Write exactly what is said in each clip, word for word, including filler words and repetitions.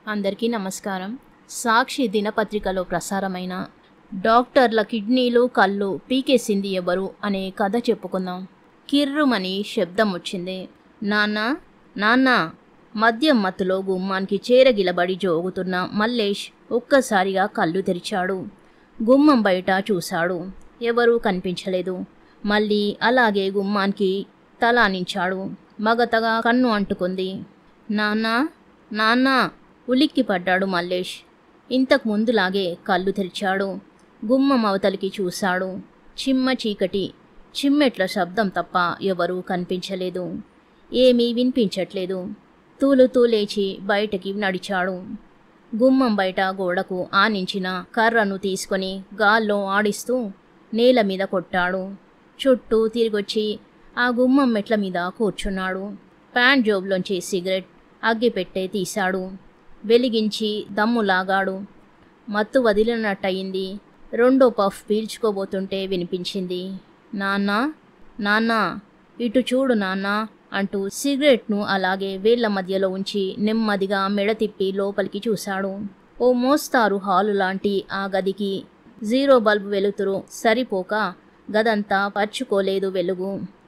అందరికీ నమస్కారం. సాక్షి దినపత్రికలో ప్రసారమైన డాక్టర్ల కిడ్నీలు కళ్ళు పీకేసింది ఎవరు అనే కథ చెప్పుకుందాం. కిర్రుమని శబ్దం వచ్చింది. నాన్న నాన్న మద్యం మత్తులో గుమ్మానికి చేరగిలబడి జోగుతున్న మల్లేష్ ఒక్కసారిగా కళ్ళు తెరిచాడు. గుమ్మం బయట చూశాడు. ఎవరూ కనిపించలేదు. మళ్ళీ అలాగే గుమ్మానికి తలానించాడు. మగతగా కన్ను అంటుకుంది. నాన్న నాన్న ఉలిక్కి పడ్డాడు మల్లేష్. ఇంతకు ముందులాగే కళ్ళు తెరిచాడు. గుమ్మం అవతలికి చూశాడు. చిమ్మ చీకటి, చిమ్మెట్ల శబ్దం తప్ప ఎవరూ కనిపించలేదు. ఏమీ వినిపించట్లేదు. తూలుతూ లేచి బయటకి నడిచాడు. గుమ్మం బయట గోడకు ఆనించిన కర్రను తీసుకొని గాల్లో ఆడిస్తూ నేల మీద కొట్టాడు. చుట్టూ తిరిగొచ్చి ఆ గుమ్మం మెట్ల మీద కూర్చున్నాడు. ప్యాంట్ జోబులోంచి సిగరెట్ అగ్గిపెట్టే తీశాడు. వెలిగించి దమ్ములాగాడు. మత్తు వదిలినట్టయింది. రెండో పఫ్ పీల్చుకోబోతుంటే వినిపించింది. నాన్న నాన్న ఇటు చూడు నాన్న అంటూ సిగరెట్ను అలాగే వేళ్ల మధ్యలో ఉంచి నెమ్మదిగా మెడ తిప్పి లోపలికి చూశాడు. ఓ మోస్తారు హాలు లాంటి ఆ గదికి జీరో బల్బు వెలుతురు సరిపోక గదంతా పరుచుకోలేదు వెలుగు.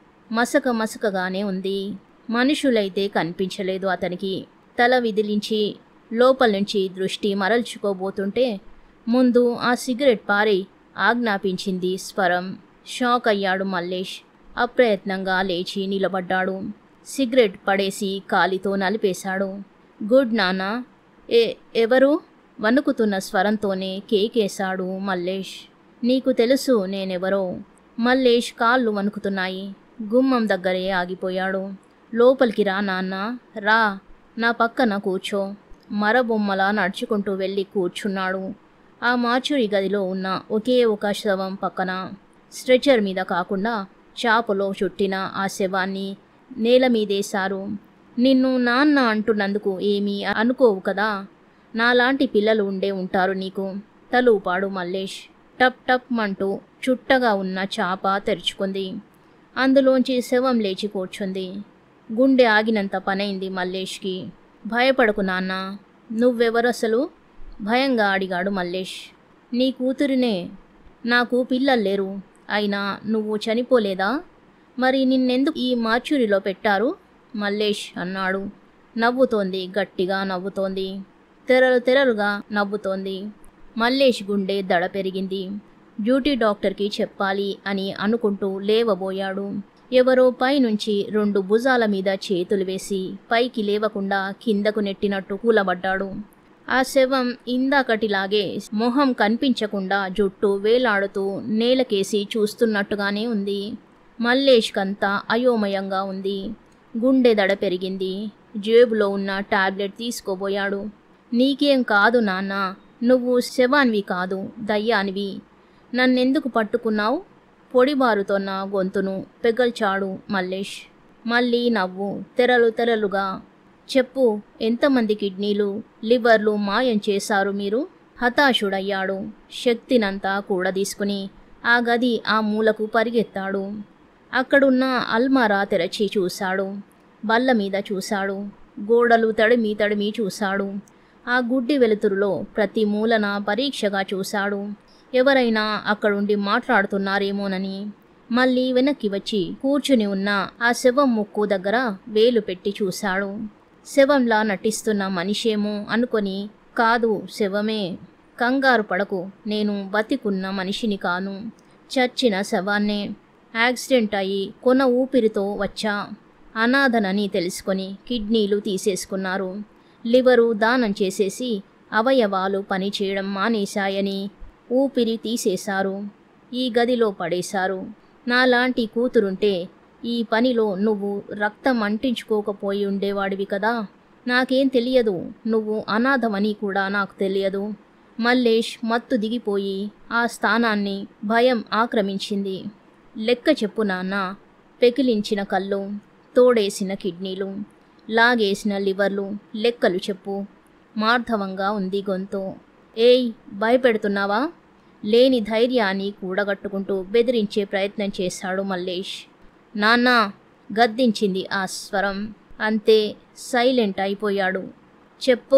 మసక మసకగానే ఉంది. మనుషులైతే కనిపించలేదు అతనికి. తల విదిలించి లోపల నుంచి దృష్టి మరల్చుకోబోతుంటే ముందు ఆ సిగరెట్ పారి ఆజ్ఞాపించింది స్వరం. షాక్ అయ్యాడు మల్లేష్. అప్రయత్నంగా లేచి నిలబడ్డాడు. సిగరెట్ పడేసి కాలితో నలిపేశాడు. గుడ్ నాన్న. ఏ ఎవరు వణుకుతున్న స్వరంతోనే కేకేశాడు మల్లేష్. నీకు తెలుసు నేనెవరో. మల్లేష్ కాళ్ళు వణుకుతున్నాయి. గుమ్మం దగ్గరే ఆగిపోయాడు. లోపలికి రా నాన్న, రా, నా పక్కన కూర్చో. మరబొమ్మలా నడుచుకుంటూ వెళ్ళి కూర్చున్నాడు. ఆ మార్చురి గదిలో ఉన్న ఒకే ఒక శవం పక్కన. స్ట్రెచర్ మీద కాకుండా చాపలో చుట్టిన ఆ శవాన్ని నేల మీదేశారు. నిన్ను నాన్న అంటున్నందుకు ఏమీ అనుకోవు కదా. నాలాంటి పిల్లలు ఉండే ఉంటారు నీకు. తలూపాడు మల్లేష్. టప్ టప్ మంటూ చుట్టగా ఉన్న చాప తెరుచుకుంది. అందులోంచి శవం లేచి కూర్చుంది. గుండె ఆగినంత పనైంది మల్లేష్కి. భయపడకు నాన్న. నువ్వెవరసలు? భయంగా అడిగాడు మల్లేష్. నీ కూతురినే. నాకు పిల్లలు లేరు. అయినా నువ్వు చనిపోలేదా? మరి నిన్నెందుకు ఈ మార్చురిలో పెట్టారు? మల్లేష్ అన్నాడు. నవ్వుతోంది, గట్టిగా నవ్వుతోంది. తెరలు తెరలుగా నవ్వుతోంది. మల్లేష్ గుండె దడ పెరిగింది. డ్యూటీ డాక్టర్కి చెప్పాలి అని అనుకుంటూ లేవబోయాడు. ఎవరో పైనుంచి రెండు భుజాల మీద చేతులు వేసి పైకి లేవకుండా కిందకు నెట్టినట్టు కూలబడ్డాడు. ఆ శవం ఇందాకటిలాగే మొహం కనిపించకుండా జుట్టు వేలాడుతూ నేలకేసి చూస్తున్నట్టుగానే ఉంది. మల్లేష్కంతా అయోమయంగా ఉంది. గుండె దడ పెరిగింది. జేబులో ఉన్న టాబ్లెట్ తీసుకోబోయాడు. నీకేం కాదు నాన్న. నువ్వు శవాన్వి కాదు, దయ్యానివి. నన్నెందుకు పట్టుకున్నావు? పొడిబారుతోన్న గొంతును పెగల్చాడు మల్లేష్. మళ్ళీ నవ్వు తెరలు తెరలుగా. చెప్పు, ఎంతమంది కిడ్నీలు, లివర్లు మాయం చేశారు మీరు? హతాశుడయ్యాడు. శక్తినంతా కూడా తీసుకుని ఆ గది ఆ మూలకు పరిగెత్తాడు. అక్కడున్న అల్మారా తెరచి చూశాడు. బల్ల మీద చూశాడు. గోడలు తడిమి తడిమి చూశాడు. ఆ గుడ్డి వెలుతురులో ప్రతి మూలన పరీక్షగా చూశాడు. ఎవరైనా అక్కడుండి మాట్లాడుతున్నారేమోనని. మళ్ళీ వెనక్కి వచ్చి కూర్చుని ఉన్న ఆ శవం ముక్కు దగ్గర వేలు పెట్టి చూశాడు. శవంలా నటిస్తున్న మనిషేమో అనుకొని, కాదు శవమే. కంగారు పడకు, నేను బతికున్న మనిషిని కాను, చచ్చిన శవాన్నే. యాక్సిడెంట్ అయ్యి కొన ఊపిరితో వచ్చా. అనాథనని తెలుసుకొని కిడ్నీలు తీసేసుకున్నారు. లివరు దానం చేసేసి అవయవాలు పనిచేయడం మానేశాయని ఊపిరి తీసేశారు. ఈ గదిలో పడేశారు. నాలాంటి కూతురుంటే ఈ పనిలో నువ్వు రక్తం అంటించుకోకపోయి ఉండేవాడివి కదా. నాకేం తెలియదు. నువ్వు అనాథమని కూడా నాకు తెలియదు. మల్లేష్ మత్తు దిగిపోయి ఆ స్థానాన్ని భయం ఆక్రమించింది. లెక్క చెప్పు నాన్న. పెకిలించిన కళ్ళు, తోడేసిన కిడ్నీలు, లాగేసిన లివర్లు లెక్కలు చెప్పు. మార్ధవంగా ఉంది గొంతు. ఏయ్, భయపెడుతున్నావా? లేని ధైర్యాన్ని కూడగట్టుకుంటూ బెదిరించే ప్రయత్నం చేశాడు మల్లేష్. నాన్న గద్దించింది ఆ స్వరం. అంతే, సైలెంట్ అయిపోయాడు. చెప్పు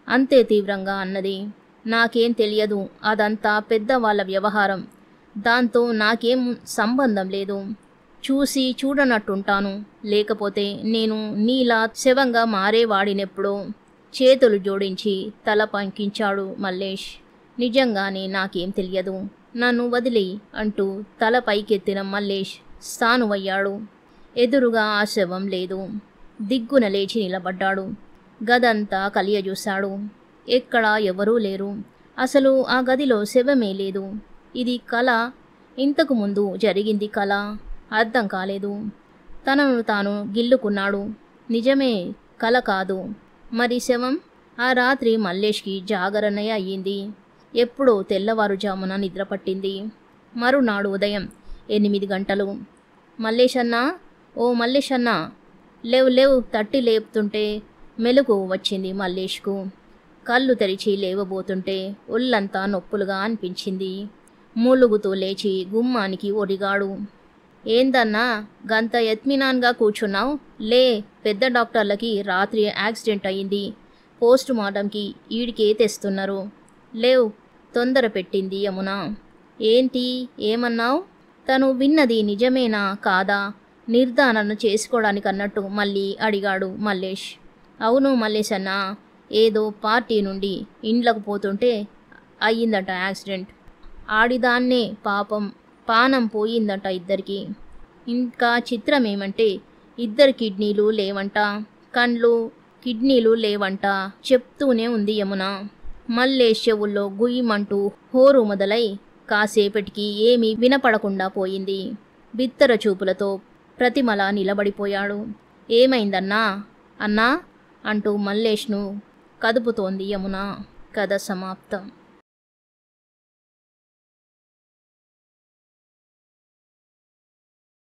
అంతే తీవ్రంగా అన్నది. నాకేం తెలియదు, అదంతా పెద్దవాళ్ళ వ్యవహారం, దాంతో నాకేం సంబంధం లేదు. చూసి చూడనట్టుంటాను, లేకపోతే నేను నీలా శవంగా మారేవాడినెప్పుడో. చేతులు జోడించి తల పంకించాడు మల్లేష్. నిజంగానే నాకేం తెలియదు, నన్ను వదిలి అంటూ తల పైకెత్తిన మల్లేష్ స్థానువయ్యాడు. ఎదురుగా ఆ శవం లేదు. దిగ్గున లేచి నిలబడ్డాడు. గదంతా కలియజూశాడు. ఎక్కడా ఎవరూ లేరు. అసలు ఆ గదిలో శవమే లేదు. ఇది కల, ఇంతకు ముందు జరిగింది కల? అర్థం కాలేదు. తనను తాను గిల్లుకున్నాడు. నిజమే, కల కాదు. మరి శవం? ఆ రాత్రి మల్లేష్కి జాగరణే అయ్యింది. ఎప్పుడో తెల్లవారుజామున నిద్రపట్టింది. మరునాడు ఉదయం ఎనిమిది గంటలు. మల్లేష్ అన్నా, ఓ మల్లేష్ అన్నా, లేవు లేవు తట్టి లేపుతుంటే మెలకు వచ్చింది మల్లేష్కు. కళ్ళు తెరిచి లేవబోతుంటే ఒళ్ళంతా నొప్పులుగా అనిపించింది. మూలుగుతూ లేచి గుమ్మానికి ఒరిగాడు. ఏందన్నా గంత ఎత్మినాన్గా కూర్చున్నావు? లే, పెద్ద డాక్టర్లకి రాత్రి యాక్సిడెంట్ అయ్యింది, పోస్ట్ మార్టంకి ఈడికే తెస్తున్నారు. లేవ్, తొందర పెట్టింది యమున. ఏంటి, ఏమన్నావు? తను విన్నది నిజమేనా కాదా నిర్ధారణ చేసుకోవడానికి అన్నట్టు మళ్ళీ అడిగాడు మల్లేష్. అవును మల్లేష్ అన్న, ఏదో పార్టీ నుండి ఇండ్లకు పోతుంటే అయ్యిందట యాక్సిడెంట్. ఆడిదాన్నే పాపం పానం పోయిందట ఇద్దరికి. ఇంకా చిత్రం ఏమంటే ఇద్దరు కిడ్నీలు లేవంట, కండ్లు కిడ్నీలు లేవంట చెప్తూనే ఉంది యమున. మల్లేష్ చెవుల్లో గుయ్యమంటూ హోరు మొదలై కాసేపటికి ఏమీ వినపడకుండా పోయింది. బిత్తర చూపులతో ప్రతిమల నిలబడిపోయాడు. ఏమైందన్నా అన్నా అంటూ మల్లేష్ను కదుపుతోంది యమున. కథ సమాప్తం.